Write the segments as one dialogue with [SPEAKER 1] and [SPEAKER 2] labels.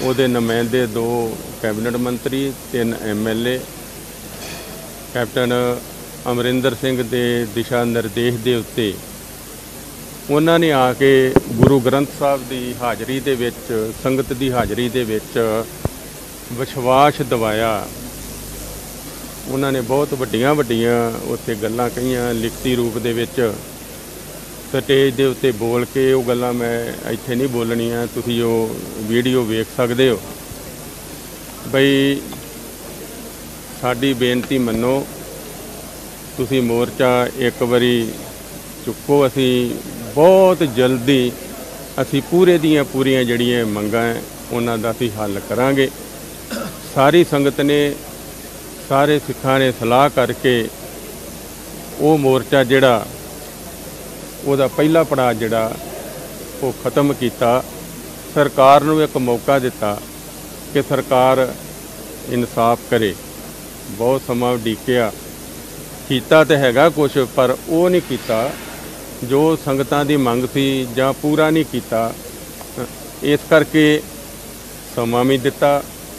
[SPEAKER 1] ਉਹਦੇ ਨੁਮਾਇੰਦੇ 2 कैबिनेट मंत्री 3 MLA कैप्टन अमरिंदर सिंह के दिशा निर्देश के उत्ते उन्होंने आके गुरु ग्रंथ साहब की हाज़री दे विच संगत की हाज़री दे विच विश्वास दिवाया। उन्होंने बहुत वड्डियां वड्डियां उत्ते गल्लां कहियां लिखती रूप दे विच स्टेज के उत्ते बोल के। वो गल्लां मैं इत्थे नहीं बोलणियां, तुसीं वो वीडियो वेख सकदे हो। बई साडी बेनती मन्नो, तुसीं मोर्चा एक बारी चुक्को, असी बहुत जल्दी असी पूरे दियां पूरियां जड़ियां मंगां उन्हां दा असी हल करांगे। सारी संगत ने सारे सिखां ने सलाह करके वो मोर्चा जिहड़ा ਉਹਦਾ ਪਹਿਲਾ ਪੜਾਅ ਜਿਹੜਾ ਉਹ ख़त्म ਕੀਤਾ। सरकार ਨੂੰ एक मौका दिता कि सरकार इंसाफ करे। बहुत समा उਡੀਕਿਆ ਕੀਤਾ तो हैगा कुछ, पर वो नहीं किया जो संगतां दी मंग सी जां पूरा नहीं किया। इस करके समा भी दिता,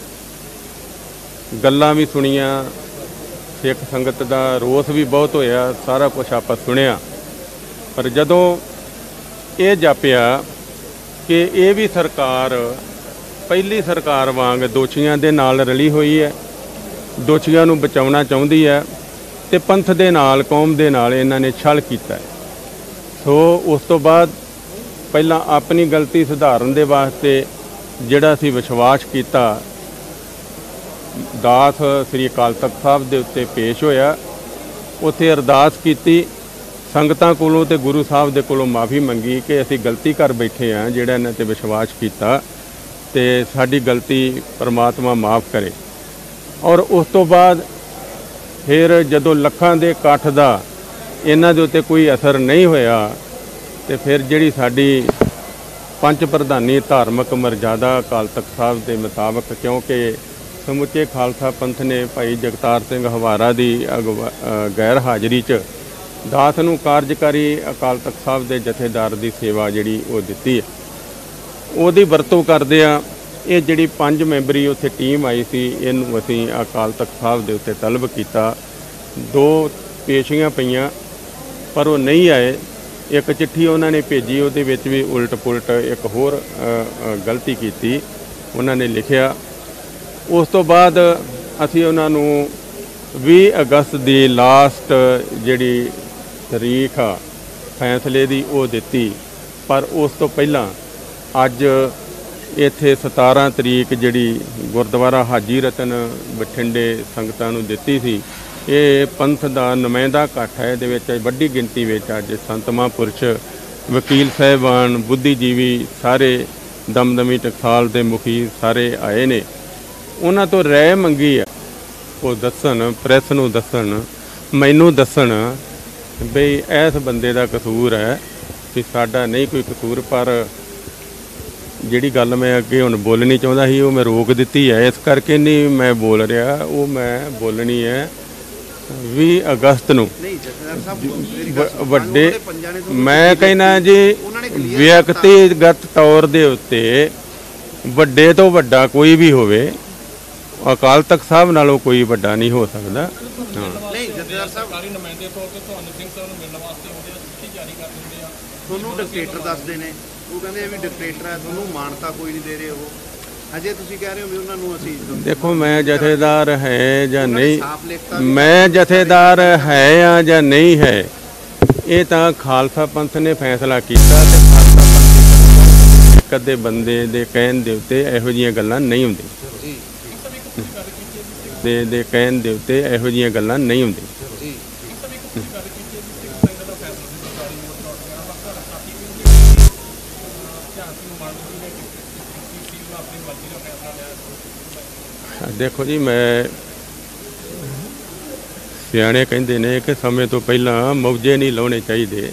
[SPEAKER 1] गल्लां भी सुनिया, सिख संगत दा रोस भी बहुत होया, सारा कुछ आपां सुनिया। पर जदों ये जापिया कि ये भी सरकार पहली सरकार वांग दोषियों के नाल रली हुई है, दोषियों नूं बचाउणा चाहुंदी है, तो पंथ दे नाल कौम दे नाल इन्हां ने छल कीता है। सो उस तो बाद पहला अपनी गलती सुधारन दे वास्ते जिहड़ा असीं विश्वास कीता, दास श्री अकाल तख्त साहब दे उत्ते पेश होया, उत्थे अरदास कीती संगतां कोलों ते गुरु साहब दे कोलों माफ़ी मंगी कि असीं गलती कर बैठे हाँ, जिहड़ा इन्हां ते विश्वास कीता ते साडी गलती परमात्मा माफ़ करे। और उस तो बाद फिर जदों लखां दे इकट्ठ दा इन्हां दे उत्ते कोई असर नहीं होया, तो फिर जिहड़ी साडी पंच प्रधानी धार्मिक मर्यादा अकाल तख्त साहब के मुताबक, क्योंकि समुचे खालसा पंथ ने भाई जगतार सिंह हवारा की गैर हाज़री च दास नूं कार्यकारी अकाल तख्त साहब के जथेदार की सेवा जिहड़ी वो दित्ती है, ਉਹਦੀ ਵਰਤੋਂ करदे आ ये जिहड़ी 5 मैंबरी उत्थे टीम आई सी, इहनूं असीं अकाल तख्त साहब के उत्ते तलब किया। 2 पेशियां पईयां पर वो नहीं आए। एक चिट्ठी उन्होंने भेजी, उहदे विच भी उलट पुलट एक होर गलती की उन्होंने लिखिया। उस तो बाद असीं उन्हां नूं 20 अगस्त की लास्ट जिहड़ी तारीख आ फैसले की वो दित्ती, पर उस तो पहला अज इत्थे 17 तरीक जिहड़ी गुरुद्वारा हाजी रतन बठिंडे संगतां नूं दित्ती सी। ये पंथ दा नुमाइंदा इकट्ठ है, इहदे विच वड्डी गिनती विच अज संत महापुरश, वकील साहिबान, बुद्धिजीवी, सारे दमदमी टकसाल दे मुखी सारे आए ने। उन्हां तो राय मंगी है, वो दस्सन, प्रैस नूं दस्सन, मैनूं दस्सन बई इस बंदे दा कसूर है कि साडा नहीं कोई कसूर। पर जिहड़ी गल मैं अगे हुण बोलनी चाहुंदा सी, वो मैं रोक दित्ती है, इस करके नहीं मैं बोल रहा। वो मैं बोलनी है 20 अगस्त नूं वड्डे, मैं कहना जी व्यक्तिगत तौर दे उत्ते वड्डे तो वड्डा कोई भी होवे, अकाल तख्त साहब नालों कोई वड्डा नहीं हो सकता।
[SPEAKER 2] डिकटेटर दसदे ने, वो कहंदे भी डिकटेटर है, तुहानूं मानता कोई नहीं दे रहे हो, अजे तुसीं कह रहे हो भी उन्हां नूं असीं।
[SPEAKER 1] देखो मैं जथेदार है या नहीं, मैं जथेदार है या नहीं है, ये तो खालसा पंथ ने फैसला किया। खालसा पंथ कदे बंदे दे कहण दे उत्ते इहो जिहियां गल्लां नहीं हुंदियां, दे कहण दे उत्ते इहो जिहियां गल्लां नहीं हुंदियां। देखो जी, मैं सियाणे कहते ने कि समय तो पहला मौजे नहीं लाने चाहिए।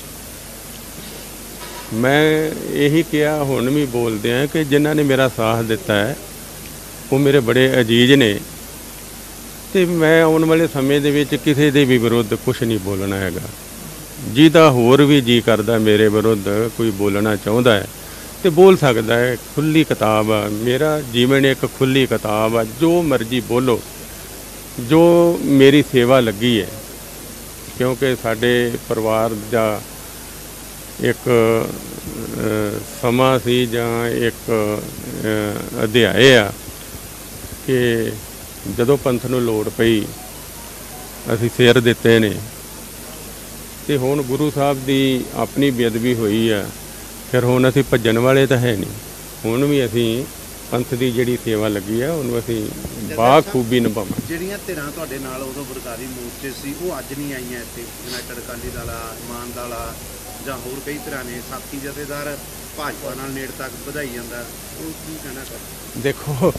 [SPEAKER 1] मैं यही कहा, हुण भी बोलते हैं कि जिन्हों ने मेरा साथ दिता है वो मेरे बड़े अजीज ने, तो मैं आने वाले समय दे विच किसी दे भी विरुद्ध कुछ नहीं बोलना हैगा। जिहदा होर भी जी करदा मेरे विरुद्ध कोई बोलना चाहुंदा है ਤੇ ਬੋਲ ਸਕਦਾ ਹੈ। ਖੁੱਲੀ ਕਿਤਾਬ ਆ, ਮੇਰਾ ਜੀਵਨ ਇੱਕ ਖੁੱਲੀ ਕਿਤਾਬ ਆ, ਜੋ ਮਰਜ਼ੀ ਬੋਲੋ, ਜੋ ਮੇਰੀ ਸੇਵਾ ਲੱਗੀ ਹੈ। ਕਿਉਂਕਿ ਸਾਡੇ ਪਰਿਵਾਰ ਦਾ ਇੱਕ ਸਮਾਂ ਸੀ ਜਾਂ ਇੱਕ ਅਧਿਆਏ ਆ ਕਿ ਜਦੋਂ ਪੰਥ ਨੂੰ ਲੋੜ ਪਈ ਅਸੀਂ ਸਿਰ ਦਿੱਤੇ ਨੇ। ਤੇ ਹੁਣ ਗੁਰੂ ਸਾਹਿਬ ਦੀ ਆਪਣੀ ਬੇਅਦਬੀ ਹੋਈ ਆ, ਫਿਰ ਹੁਣ ਅਸੀਂ ਭੱਜਣ ਵਾਲੇ ਤਾਂ ਹੈ ਨਹੀਂ। ਹੁਣ ਵੀ ਅਸੀਂ ਪੰਥ ਦੀ ਜਿਹੜੀ ਸੇਵਾ ਲੱਗੀ ਆ ਉਹਨੂੰ ਅਸੀਂ ਬਾਖੂਬੀ ਨਿਭਾਵਾਂਗੇ।
[SPEAKER 2] ਜਿਹੜੀਆਂ ਧਿਰਾਂ ਤੁਹਾਡੇ ਨਾਲ ਉਦੋਂ ਬਰਕਾਰੀ ਮੋਰਚੇ ਸੀ ਉਹ ਅੱਜ ਨਹੀਂ ਆਈਆਂ ਇੱਥੇ, ਯੂਨਾਈਟਿਡ ਅਕਾਲੀ ਦਲ ਆ, ਇਮਾਨ ਦਲ ਆ ਜਾਂ ਹੋਰ ਕਈ ਤਰ੍ਹਾਂ ਨੇ, ਸਾਥੀ ਜਥੇਦਾਰ ਭਾਜਪਾ ਨਾਲ ਨੇੜ ਤੱਕ ਵਧਾਈ ਜਾਂਦਾ, ਉਹ ਕੀ ਕਹਿਣਾ ਚਾਹੁੰਦੇ?
[SPEAKER 1] ਦੇਖੋ,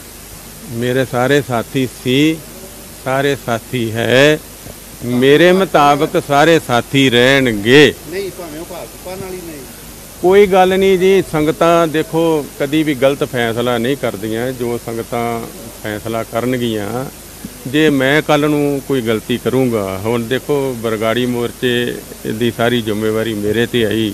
[SPEAKER 1] ਮੇਰੇ ਸਾਰੇ ਸਾਥੀ ਸੀ, ਸਾਰੇ ਸਾਥੀ ਹੈ, ਮੇਰੇ ਮੁਤਾਬਕ ਸਾਰੇ ਸਾਥੀ ਰਹਿਣਗੇ।
[SPEAKER 2] ਨਹੀਂ ਭਾਵੇਂ ਉਹ ਭਾਜਪਾ ਨਾਲ ਹੀ ਨਹੀਂ,
[SPEAKER 1] ਕੋਈ ਗੱਲ ਨਹੀਂ ਜੀ। ਸੰਗਤਾਂ ਦੇਖੋ ਕਦੀ ਵੀ ਗਲਤ ਫੈਸਲਾ ਨਹੀਂ ਕਰਦੀਆਂ, ਜੋ ਸੰਗਤਾਂ ਫੈਸਲਾ ਕਰਨਗੀਆਂ। ਜੇ ਮੈਂ ਕੱਲ੍ਹ ਨੂੰ ਕੋਈ ਗਲਤੀ ਕਰੂੰਗਾ, ਹੁਣ ਦੇਖੋ ਬਰਗਾੜੀ ਮੋਰਚੇ ਦੀ ਸਾਰੀ ਜ਼ਿੰਮੇਵਾਰੀ ਮੇਰੇ 'ਤੇ ਆਈ,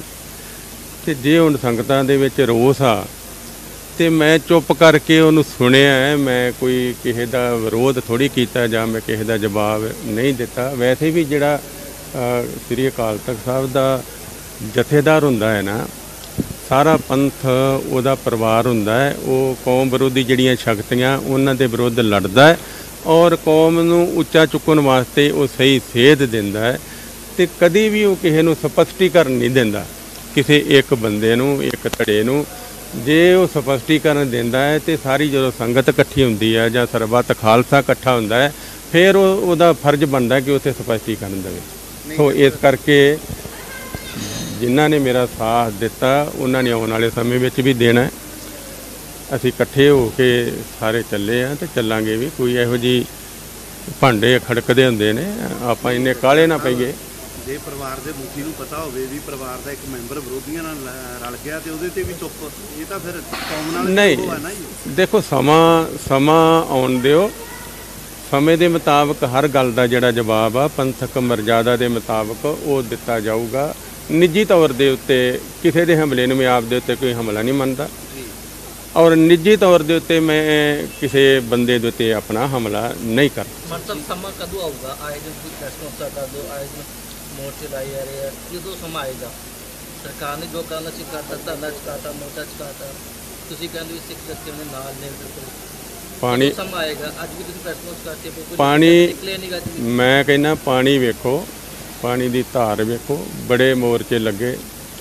[SPEAKER 1] ਤੇ ਜੇ ਹੁਣ ਸੰਗਤਾਂ ਦੇ ਵਿੱਚ ਰੋਸ ਆ ਤੇ ਮੈਂ ਚੁੱਪ ਕਰਕੇ ਉਹਨੂੰ ਸੁਣਿਆ। ਮੈਂ ਕੋਈ ਕਿਸੇ ਦਾ ਵਿਰੋਧ ਥੋੜ੍ਹੀ ਕੀਤਾ ਜਾਂ ਮੈਂ ਕਿਸੇ ਦਾ ਜਵਾਬ ਨਹੀਂ ਦਿੱਤਾ। ਵੈਸੇ ਵੀ ਜਿਹੜਾ ਸ੍ਰੀ ਅਕਾਲ ਤਖਤ ਸਾਹਿਬ ਦਾ ਜਥੇਦਾਰ ਹੁੰਦਾ ਹੈ ਨਾ, ਸਾਰਾ ਪੰਥ ਉਹਦਾ ਪਰਿਵਾਰ ਹੁੰਦਾ ਹੈ। ਉਹ ਕੌਮ ਵਿਰੋਧੀ ਜਿਹੜੀਆਂ ਸ਼ਕਤੀਆਂ ਉਹਨਾਂ ਦੇ ਵਿਰੁੱਧ ਲੜਦਾ ਹੈ ਔਰ ਕੌਮ ਨੂੰ ਉੱਚਾ ਚੁੱਕਣ ਵਾਸਤੇ ਉਹ ਸਹੀ ਸੇਧ ਦਿੰਦਾ ਹੈ। ਤੇ ਕਦੀ ਵੀ ਉਹ ਕਿਸੇ ਨੂੰ ਸਪਸ਼ਟੀਕਰਨ ਨਹੀਂ ਦਿੰਦਾ, ਕਿਸੇ ਇੱਕ ਬੰਦੇ ਨੂੰ, ਇੱਕ ਧੜੇ ਨੂੰ। ਜੇ ਉਹ ਸਪਸ਼ਟੀਕਰਨ ਦਿੰਦਾ ਹੈ ਤੇ ਸਾਰੀ ਜਦੋਂ ਸੰਗਤ ਇਕੱਠੀ ਹੁੰਦੀ ਹੈ ਜਾਂ ਸਰਬੱਤ ਖਾਲਸਾ ਇਕੱਠਾ ਹੁੰਦਾ ਹੈ, ਫਿਰ ਉਹਦਾ ਫਰਜ਼ ਬਣਦਾ ਕਿ ਉੱਥੇ ਸਪਸ਼ਟੀਕਰਨ ਦੇਵੇ। ਸੋ ਇਸ ਕਰਕੇ ਜਿਨ੍ਹਾਂ ਨੇ ਮੇਰਾ ਸਾਥ ਦਿੱਤਾ ਉਹਨਾਂ ਨੇ ਆਉਣ ਵਾਲੇ ਸਮੇਂ ਵਿੱਚ ਵੀ ਦੇਣਾ। ਅਸੀਂ ਇਕੱਠੇ ਹੋ ਕੇ ਸਾਰੇ ਚੱਲੇ ਆ ਤੇ ਚੱਲਾਂਗੇ ਵੀ। ਕੋਈ ਇਹੋ ਜਿਹੀ ਭਾਂਡੇ ਖੜਕਦੇ ਹੁੰਦੇ ਨੇ, ਆਪਾਂ ਇੰਨੇ ਕਾਹਲੇ ਨਾ ਪਈਏ।
[SPEAKER 2] ਜੇ ਪਰਿਵਾਰ ਦੇ ਮੁਖੀ ਨੂੰ ਪਤਾ ਹੋਵੇ ਵੀ ਪਰਿਵਾਰ ਦਾ ਇੱਕ ਮੈਂਬਰ ਵਿਰੋਧੀਆਂ ਨਾਲ ਰਲ ਗਿਆ ਤੇ ਉਹਦੇ ਤੇ ਵੀ ਚੁੱਪ, ਇਹ ਤਾਂ ਫਿਰ ਕੌਮ ਨਾਲ
[SPEAKER 1] ਨਹੀਂ। ਦੇਖੋ, ਸਮਾਂ ਆਉਣ ਦਿਓ। ਸਮੇਂ ਦੇ ਮੁਤਾਬਕ ਹਰ ਗੱਲ ਦਾ ਜਿਹੜਾ ਜਵਾਬ ਆ ਪੰਥਕ ਮਰਜ਼ਾਦਾ ਦੇ ਮੁਤਾਬਕ ਉਹ ਦਿੱਤਾ ਜਾਊਗਾ। ਨਿੱਜੀ ਤੌਰ ਦੇ ਉੱਤੇ ਕਿਸੇ ਦੇ ਹਮਲੇ ਨੂੰ ਮੈਂ ਆਪ ਦੇ ਉੱਤੇ ਕੋਈ ਹਮਲਾ ਨਹੀਂ ਮੰਨਦਾ, ਔਰ ਨਿੱਜੀ ਤੌਰ ਦੇ ਉੱਤੇ ਮੈਂ ਕਿਸੇ ਬੰਦੇ ਦੇ ਉੱਤੇ ਆਪਣਾ ਹਮਲਾ ਨਹੀਂ ਕਰਦਾ।
[SPEAKER 3] ਮਤਲਬ ਸਮਾਂ ਕਦੋਂ ਆਊਗਾ? ਆਏ ਦਿਨ ਕੋਈ ਪ੍ਰੈਸ ਕਾਨਫਰੰਸ ਕਰ ਦਿਓ, ਆਏ ਦਿਨ ਮੋਰਚੇ ਲਾਈ ਜਾ ਰਹੇ ਆ, ਕਿਦੋਂ ਸਮਾਂ ਆਏਗਾ? ਸਰਕਾਰ ਨੇ ਜੋ ਕਰਨਾ ਸੀ ਕਰਤਾ, ਧਰਨਾ ਚੁਕਾਤਾ, ਮੋਰਚਾ ਚੁਕਾਤਾ, ਤੁਸੀਂ ਕਹਿੰਦੇ ਸਿੱਖ ਜਥੇ ਦੇ ਨਾਲ ਨੇ,
[SPEAKER 1] ਪਾਣੀ
[SPEAKER 3] ਸਮਾਂ ਆਏਗਾ। ਅੱਜ ਵੀ ਤੁਸੀਂ ਪ੍ਰੈਸ ਕਾਨਫਰੰਸ ਕਰਤੇ,
[SPEAKER 1] ਪਾਣੀ ਮੈਂ ਕਹਿੰਦਾ ਪਾਣੀ ਵੇਖੋ, ਪਾਣੀ ਦੀ ਧਾਰ ਵੇਖੋ। ਬੜੇ ਮੋਰਚੇ ਲੱਗੇ,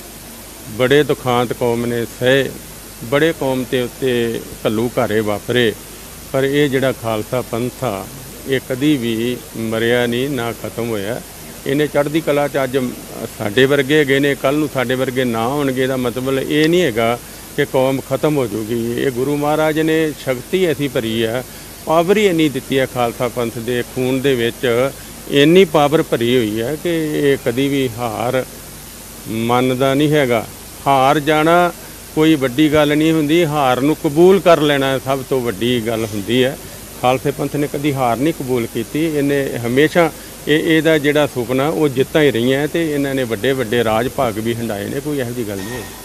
[SPEAKER 1] ਬੜੇ ਦੁਖਾਂਤ ਕੌਮ ਨੇ ਸਹੇ, ਬੜੇ ਕੌਮ ਤੇ ਉੱਤੇ ਘੱਲੂ ਘਾਰੇ ਵਾਪਰੇ, ਪਰ ਇਹ ਜਿਹੜਾ ਖਾਲਸਾ ਪੰਥ ਆ ਇਹ ਕਦੀ ਵੀ ਮਰਿਆ ਨਹੀਂ, ਨਾ ਖਤਮ ਹੋਇਆ। ਇਹਨੇ ਚੜ੍ਹਦੀ ਕਲਾ 'ਚ ਅੱਜ ਸਾਡੇ ਵਰਗੇ ਹੈਗੇ ਨੇ, ਕੱਲ੍ਹ ਨੂੰ ਸਾਡੇ ਵਰਗੇ ਨਾ ਹੋਣਗੇ। ਦਾ ਮਤਲਬ ਇਹ ਨਹੀਂ ਹੈਗਾ ਕਿ ਕੌਮ ਖਤਮ ਹੋ ਜੂਗੀ। ਇਹ ਗੁਰੂ ਮਹਾਰਾਜ ਨੇ ਸ਼ਕਤੀ ਐਸੀ ਭਰੀ ਆ, ਪਾਵਰ ਹੀ ਇੰਨੀ ਦਿੱਤੀ ਹੈ ਖਾਲਸਾ ਪੰਥ ਦੇ ਖੂਨ ਦੇ ਵਿੱਚ, ਇੰਨੀ ਪਾਵਰ ਭਰੀ ਹੋਈ ਹੈ ਕਿ ਇਹ ਕਦੀ ਵੀ ਹਾਰ ਮੰਨਦਾ ਨਹੀਂ ਹੈਗਾ। ਹਾਰ ਜਾਣਾ ਕੋਈ ਵੱਡੀ ਗੱਲ ਨਹੀਂ ਹੁੰਦੀ, ਹਾਰ ਨੂੰ ਕਬੂਲ ਕਰ ਲੈਣਾ ਸਭ ਤੋਂ ਵੱਡੀ ਗੱਲ ਹੁੰਦੀ ਹੈ। ਖਾਲਸੇ ਪੰਥ ਨੇ ਕਦੀ ਹਾਰ ਨਹੀਂ ਕਬੂਲ ਕੀਤੀ। ਇਹਨੇ ਹਮੇਸ਼ਾ ਇਹਦਾ ਜਿਹੜਾ ਸੁਪਨਾ ਉਹ ਜਿੱਤਾਂ ਹੀ ਰਹੀਆਂ ਤੇ ਇਹਨਾਂ ਨੇ ਵੱਡੇ ਵੱਡੇ ਰਾਜ ਭਾਗ ਵੀ ਹੰਡਾਏ ਨੇ। ਕੋਈ ਇਹੋ ਜਿਹੀ ਗੱਲ ਨਹੀਂ ਹੈ।